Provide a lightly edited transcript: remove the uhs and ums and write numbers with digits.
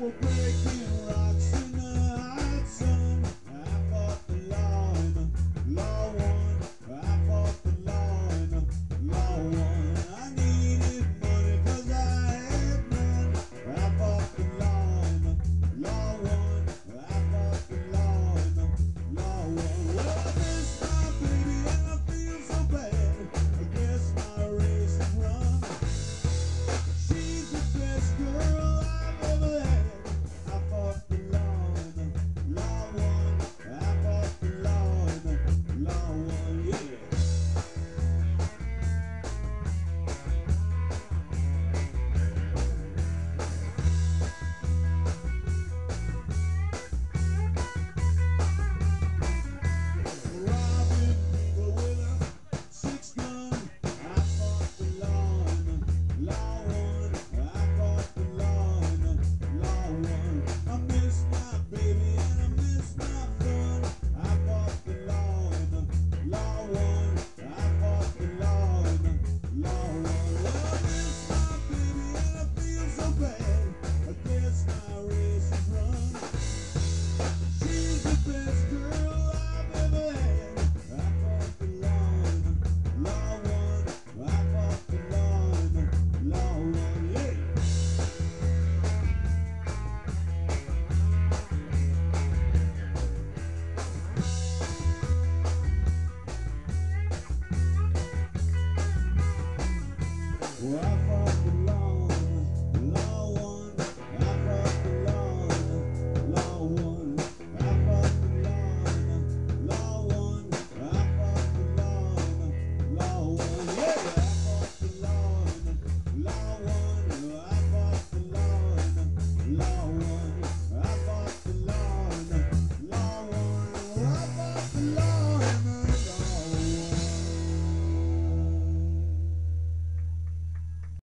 We're breaking rocks in the hot sun. I fought the law and law won. I fought the law and law won. I needed money 'cause I had none. I fought the law and law won. I fought the law and law won. Well, I miss my baby and I feel so bad. I guess my race is run. She's the best girl I've ever had. I fought the law and the law won. I fought the law and the law won, yeah. Robbing people with a six-gun. I fought the law and the law won. I fought the law and the law won. I miss my baby and I miss my fun. I fought the law and the law won. I fought the law and the law won. Well, I miss my baby and I feel so bad. I guess my race is run. She's the best girl I've ever had. I fought the law and the law won. I fought the law and the law won, yeah. Well, I fought the law.